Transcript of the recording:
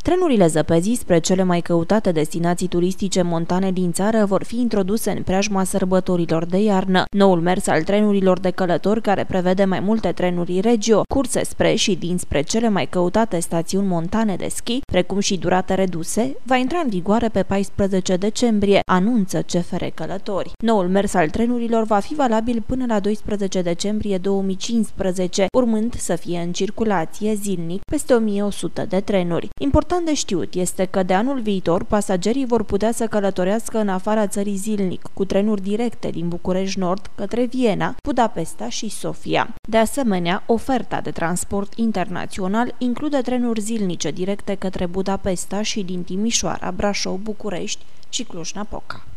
Trenurile zăpezii spre cele mai căutate destinații turistice montane din țară vor fi introduse în preajma sărbătorilor de iarnă. Noul mers al trenurilor de călători, care prevede mai multe trenuri regio, curse spre și dinspre cele mai căutate stațiuni montane de schi, precum și durate reduse, va intra în vigoare pe 14 decembrie, anunță CFR Călători. Noul mers al trenurilor va fi valabil până la 12 decembrie 2015, urmând să fie în circulație zilnic peste 1100 de trenuri. Important de știut este că de anul viitor pasagerii vor putea să călătorească în afara țării zilnic, cu trenuri directe din București Nord către Viena, Budapesta și Sofia. De asemenea, oferta de transport internațional include trenuri zilnice directe către Budapesta și din Timișoara, Brașov, București și Cluj-Napoca.